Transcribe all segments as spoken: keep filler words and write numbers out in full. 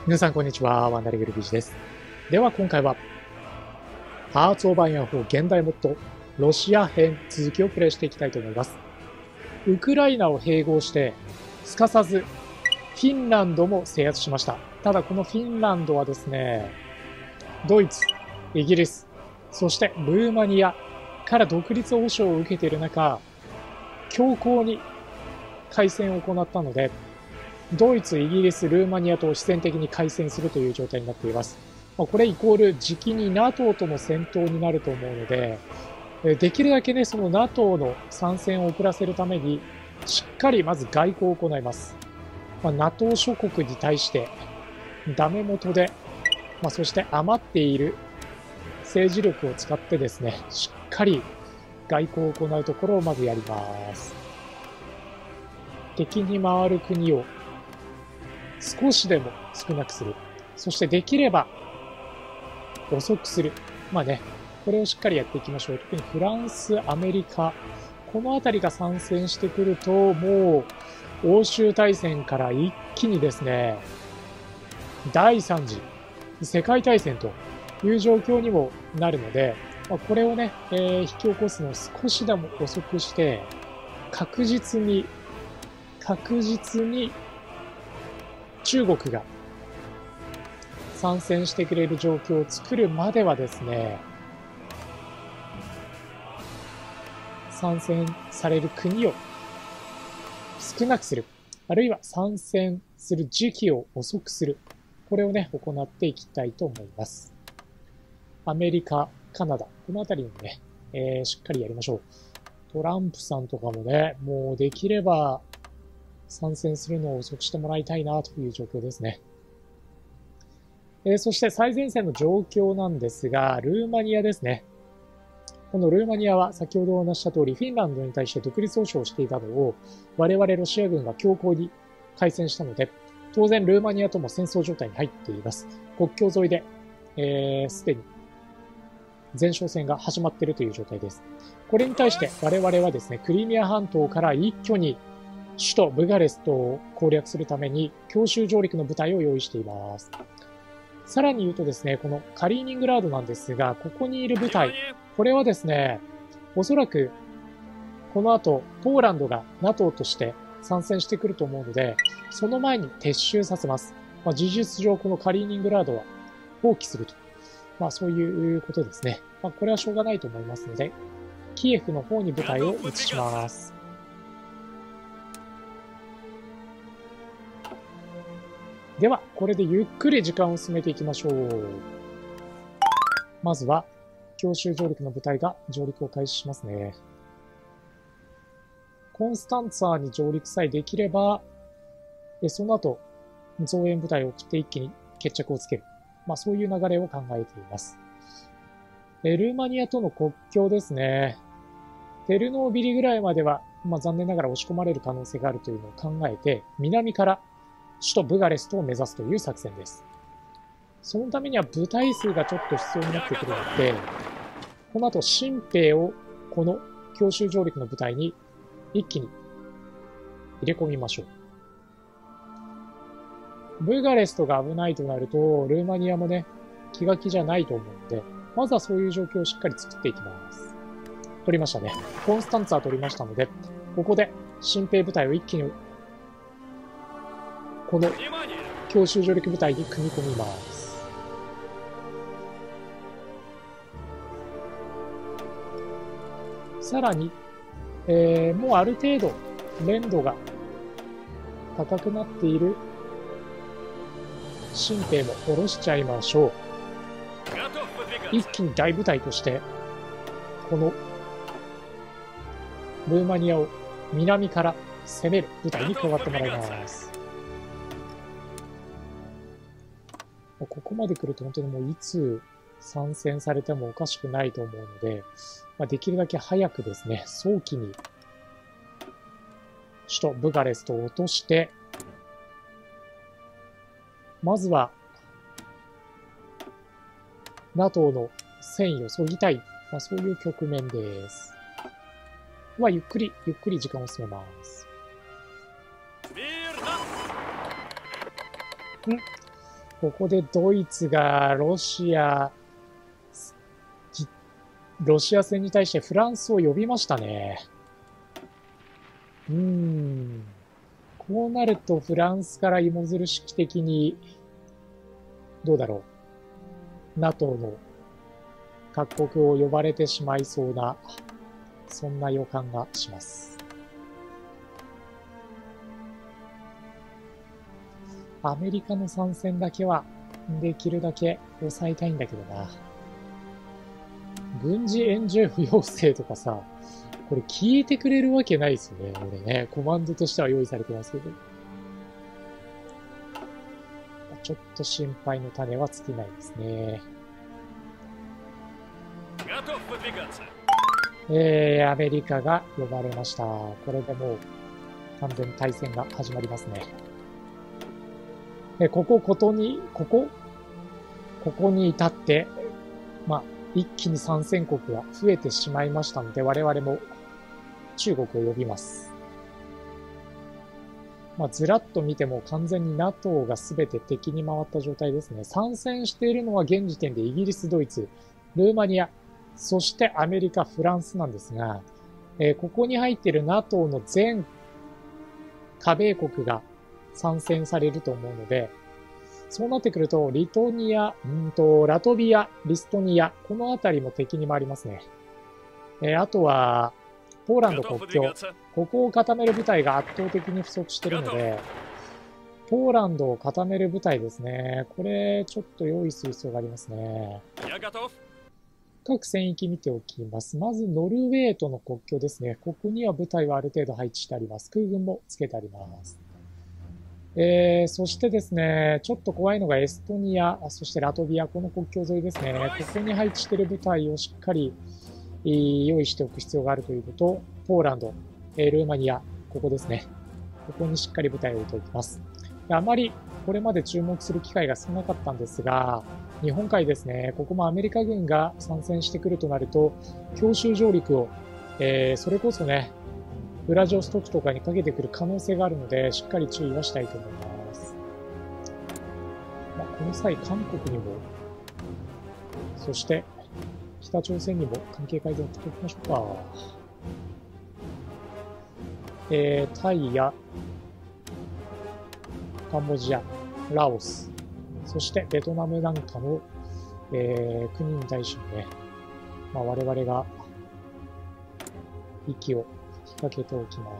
皆さんこんにちは、ワンダリグルビーチです。では今回は、ハーツ・オブ・アイアンフォー現代モッドロシア編続きをプレイしていきたいと思います。ウクライナを併合して、すかさずフィンランドも制圧しました。ただこのフィンランドはですね、ドイツ、イギリス、そしてルーマニアから独立保障を受けている中、強硬に開戦を行ったので、ドイツ、イギリス、ルーマニアと必然的に開戦するという状態になっています。これイコール、時期に NATO との戦闘になると思うので、できるだけね、その NATO の参戦を遅らせるために、しっかりまず外交を行います。まあ、NATO 諸国に対して、ダメ元で、まあ、そして余っている政治力を使ってですね、しっかり外交を行うところをまずやります。敵に回る国を少しでも少なくする。そしてできれば遅くする。まあね、これをしっかりやっていきましょう。特にフランス、アメリカ、このあたりが参戦してくると、もう欧州大戦から一気にですね、だいさん次世界大戦という状況にもなるので、まあ、これをね、えー、引き起こすのを少しでも遅くして、確実に、確実に中国が参戦してくれる状況を作るまではですね、参戦される国を少なくする。あるいは参戦する時期を遅くする。これをね、行っていきたいと思います。アメリカ、カナダ、このあたりにね、えー、しっかりやりましょう。トランプさんとかもね、もうできれば参戦するのを遅くしてもらいたいなという状況ですね。えー、そして最前線の状況なんですが、ルーマニアですね。このルーマニアは先ほどお話した通り、フィンランドに対して独立保障をしていたのを、我々ロシア軍が強硬に開戦したので、当然ルーマニアとも戦争状態に入っています。国境沿いで、えー、すでに前哨戦が始まっているという状態です。これに対して我々はですね、クリミア半島から一挙に首都ブガレストを攻略するために強襲上陸の部隊を用意しています。さらに言うとですね、このカリーニングラードなんですが、ここにいる部隊、これはですね、おそらくこの後ポーランドが NATO として参戦してくると思うので、その前に撤収させます。まあ、事実上このカリーニングラードは放棄すると。まあそういうことですね。まあこれはしょうがないと思いますので、キエフの方に部隊を移します。では、これでゆっくり時間を進めていきましょう。まずは、強襲上陸の部隊が上陸を開始しますね。コンスタンツァーに上陸さえできれば、その後、増援部隊を送って一気に決着をつける。まあそういう流れを考えています。ルーマニアとの国境ですね。テルノービリぐらいまでは、まあ残念ながら押し込まれる可能性があるというのを考えて、南から首都ブガレストを目指すという作戦です。そのためには部隊数がちょっと必要になってくるので、この後新兵をこの強襲上陸の部隊に一気に入れ込みましょう。ブガレストが危ないとなると、ルーマニアもね、気が気じゃないと思うので、まずはそういう状況をしっかり作っていきます。取りましたね。コンスタンツァー取りましたので、ここで新兵部隊を一気にこの強襲上陸部隊に組み込みます。さらに、えー、もうある程度連度が高くなっている新兵も下ろしちゃいましょう。一気に大部隊としてこのルーマニアを南から攻める部隊に加わってもらいます。ここまで来ると本当にもういつ参戦されてもおかしくないと思うので、まあ、できるだけ早くですね、早期に首都ブガレストを落として、まずは NATO の戦意を削ぎたい、まあ、そういう局面です。まあ、ゆっくり、ゆっくり時間を進めます。んここでドイツがロシア、ロシア戦に対してフランスを呼びましたね。うーん。こうなるとフランスから芋づる式的に、どうだろう。ナトー の各国を呼ばれてしまいそうな、そんな予感がします。アメリカの参戦だけはできるだけ抑えたいんだけどな。軍事援助要請とかさ、これ聞いてくれるわけないですよね。俺ね、コマンドとしては用意されてますけど。ちょっと心配の種は尽きないですね。えー、アメリカが呼ばれました。これでもう完全に対戦が始まりますね。で、ここ、ことに、ここ、ここに至って、まあ、一気に参戦国が増えてしまいましたので、我々も中国を呼びます。まあ、ずらっと見ても完全に ナトー が全て敵に回った状態ですね。参戦しているのは現時点でイギリス、ドイツ、ルーマニア、そしてアメリカ、フランスなんですが、えー、ここに入っている ナトー の全加盟国が参戦されると思うので、そうなってくると、リトニア、んと、ラトビア、リストニア、このあたりも敵に回りますね。えー、あとは、ポーランド国境、ここを固める部隊が圧倒的に不足しているので、ポーランドを固める部隊ですね。これ、ちょっと用意する必要がありますね。各戦域見ておきます。まず、ノルウェーとの国境ですね。ここには部隊はある程度配置してあります。空軍もつけてあります。えー、そしてですね、ちょっと怖いのがエストニア、そしてラトビア、この国境沿いですね。ここに配置している部隊をしっかり用意しておく必要があるということ、ポーランド、ルーマニア、ここですね。ここにしっかり部隊を置いておきます。あまりこれまで注目する機会が少なかったんですが、日本海ですね、ここもアメリカ軍が参戦してくるとなると、強襲上陸を、えー、それこそね、ウラジオストクとかにかけてくる可能性があるので、しっかり注意はしたいと思います。まあ、この際、韓国にも、そして北朝鮮にも関係改善を送っておきましょうか。えー、タイやカンボジア、ラオス、そしてベトナムなんかの、えー、国に対してね、まあ、我々が息を吹きかけておきます。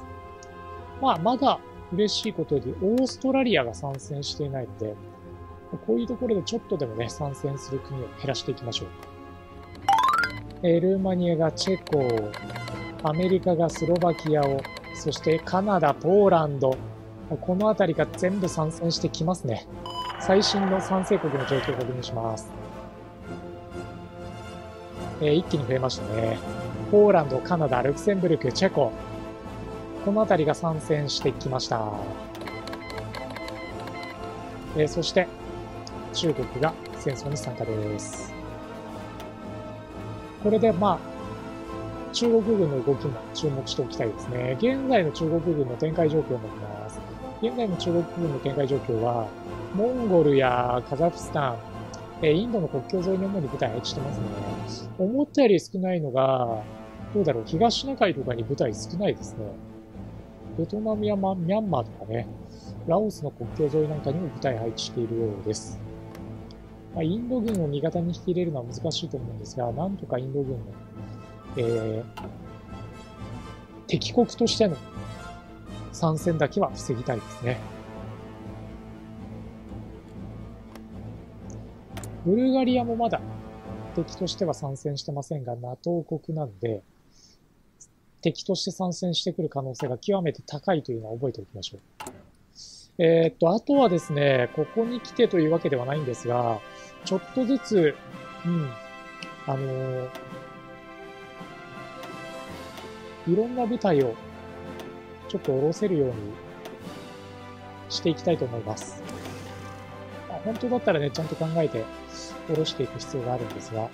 まあ、まだ嬉しいことにオーストラリアが参戦していないので、こういうところでちょっとでもね、参戦する国を減らしていきましょう。えー、ルーマニアがチェコを、アメリカがスロバキアを、そしてカナダ、ポーランド、このあたりが全部参戦してきますね。最新の参戦国の状況を確認します。えー、一気に増えましたね。ポーランド、カナダ、ルクセンブルク、チェコ。このあたりが参戦してきました。えー、そして、中国が戦争に参加です。これで、まあ、中国軍の動きも注目しておきたいですね。現在の中国軍の展開状況を見ます。現在の中国軍の展開状況は、モンゴルやカザフスタン、インドの国境沿いに主に部隊配置してますね。思ったより少ないのが、どうだろう、東シナ海とかに部隊少ないですね。ベトナムやミャンマーとかね、ラオスの国境沿いなんかにも部隊配置しているようです。まあ、インド軍を味方に引き入れるのは難しいと思うんですが、なんとかインド軍の、えー、敵国としての参戦だけは防ぎたいですね。ブルガリアもまだ敵としては参戦してませんが、ナトー 国なので、敵として参戦してくる可能性が極めて高いというのは覚えておきましょう。えー、っと、あとはですね、ここに来てというわけではないんですが、ちょっとずつ、うん、あのー、いろんな部隊をちょっと下ろせるようにしていきたいと思います。本当だったらね、ちゃんと考えて下ろしていく必要があるんですが、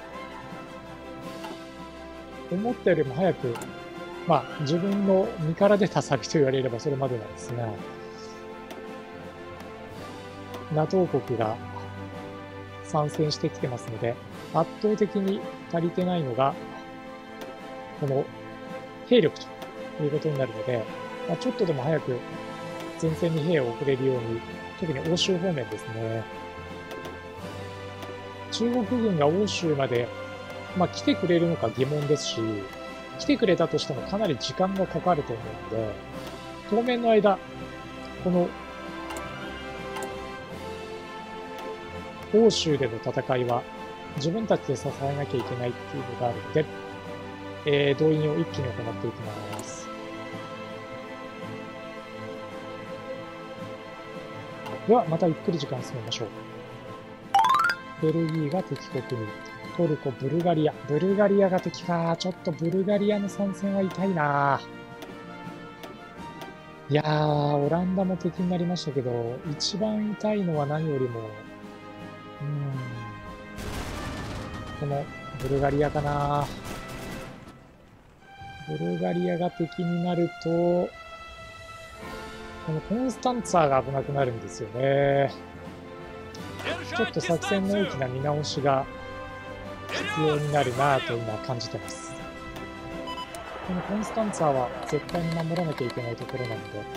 思ったよりも早く、まあ、自分の身から出た先と言われればそれまでなんですが、 NATO 国が参戦してきてますので、圧倒的に足りてないのが、この兵力ということになるので、まあ、ちょっとでも早く前線に兵を送れるように、特に欧州方面ですね。中国軍が欧州まで、まあ、来てくれるのか疑問ですし、来てくれたとしてもかなり時間がかかると思うので、当面の間、この欧州での戦いは自分たちで支えなきゃいけないっていうのがあるので、えー、動員を一気に行っていきます。では、またゆっくり時間進めましょう。ベルギーが敵国に、トルコ、ブルガリア。ブルガリアが敵か。ちょっとブルガリアの参戦は痛いな。いやー、オランダも敵になりましたけど、一番痛いのは何よりも、うーん、このブルガリアかな。ブルガリアが敵になると、このコンスタンツァーが危なくなるんですよね。ちょっと作戦の大きな見直しが必要になるなぁと今感じてます。このコンスタンツァーは絶対に守らなきゃいけないところなので、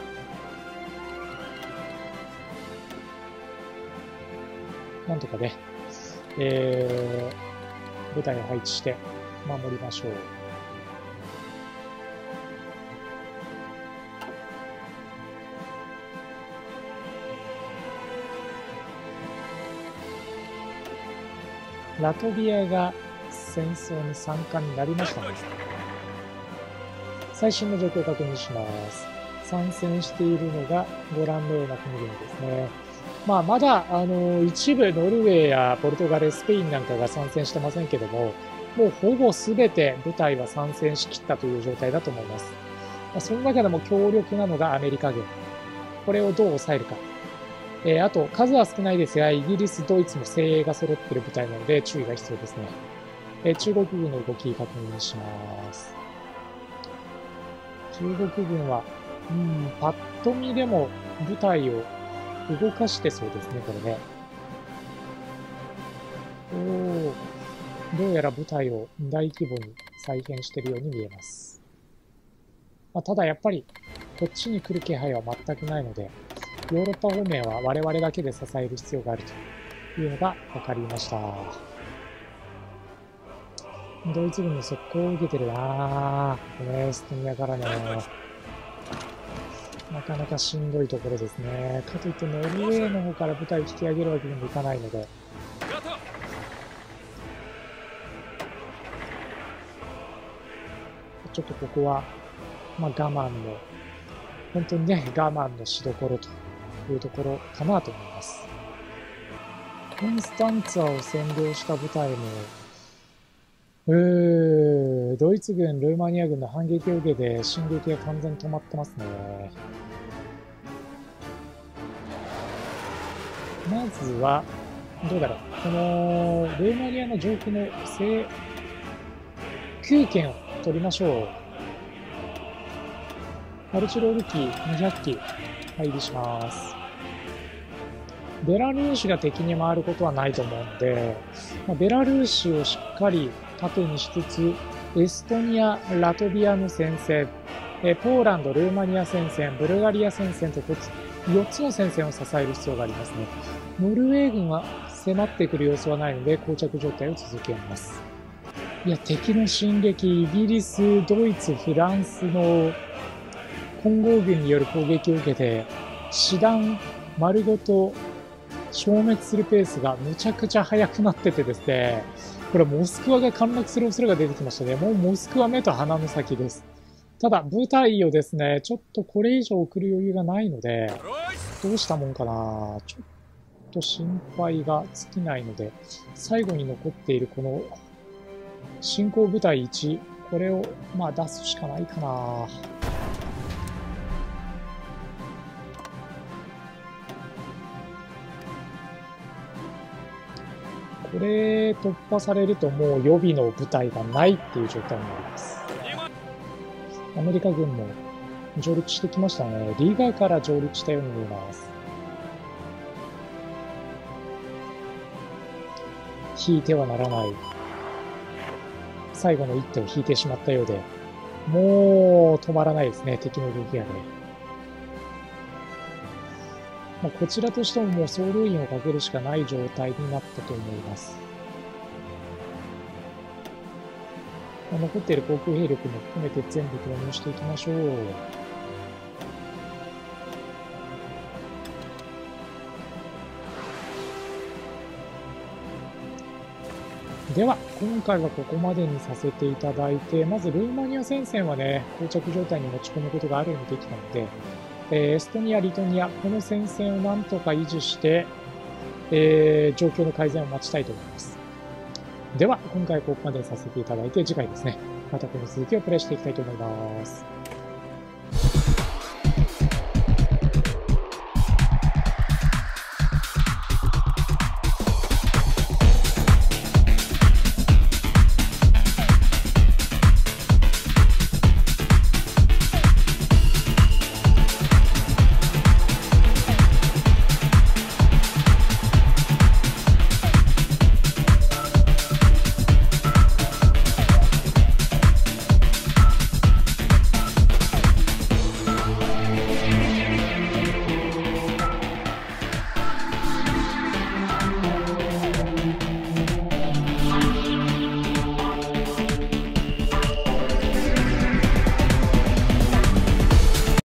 なんとかね、えー、部隊を配置して守りましょう。ラトビアが戦争に参加になりましたね。最新の状況を確認します。参戦しているのがご覧のような国々ですね。まあ、まだ、あの、一部ノルウェーやポルトガル、スペインなんかが参戦してませんけども、もうほぼ全て部隊は参戦しきったという状態だと思います。まあ、その中でも強力なのがアメリカ軍。これをどう抑えるか。えー、あと、数は少ないですが、イギリス、ドイツも精鋭が揃っている部隊なので注意が必要ですね。えー、中国軍の動き確認します。中国軍は、うん、パッと見でも部隊を動かしてそうですね、これね。おー、どうやら部隊を大規模に再編しているように見えます。まあ、ただやっぱり、こっちに来る気配は全くないので、ヨーロッパ方面は我々だけで支える必要があるというのが分かりました。ドイツ軍の速攻を受けてるなぁ。ね、エストニアからね。なかなかしんどいところですね。かといってノルウェーの方から部隊を引き上げるわけにもいかないので。ちょっとここは、まあ我慢の、本当にね、我慢のしどころというところかなと思います。コンスタンツァを占領した部隊も、うー、ドイツ軍、ルーマニア軍の反撃を受けて進撃が完全に止まってますね。まずは、どうだろう。この、ルーマニアの上空の制空権を取りましょう。アルチロール機にひゃっき配備します。ベラルーシが敵に回ることはないと思うので、まあ、ベラルーシをしっかり盾にしつつ、エストニア、ラトビアの戦線、えポーランド、ルーマニア戦線、ブルガリア戦線とよっつの戦線を支える必要がありますね。ノルウェー軍は迫ってくる様子はないので、膠着状態を続けます。いや、敵の進撃、イギリス、ドイツ、フランスの混合軍による攻撃を受けて、師団丸ごと消滅するペースがむちゃくちゃ速くなっててですね、これモスクワが陥落する恐れが出てきましたね。もうモスクワ目と鼻の先です。ただ、部隊をですね、ちょっとこれ以上送る余裕がないので、どうしたもんかな。ちょっと心配が尽きないので、最後に残っているこの進行部隊いち、これをまあ出すしかないかな。これ突破されるともう予備の部隊がないっていう状態になります。アメリカ軍も上陸してきましたね。リーガーから上陸したように見えます。 引いてはならない。最後の一手を引いてしまったようで、もう止まらないですね、敵の動きがね。まあ、こちらとしてももう総動員をかけるしかない状態になったと思います。まあ、残っている航空兵力も含めて全部投入していきましょう。では、今回はここまでにさせていただいて、まずルーマニア戦線はね、膠着状態に持ち込むことがある意味できたので、えー、エストニア、リトニア、この戦線をなんとか維持して、えー、状況の改善を待ちたいと思います。では、今回はここまでにさせていただいて、次回ですね、またこの続きをプレイしていきたいと思います。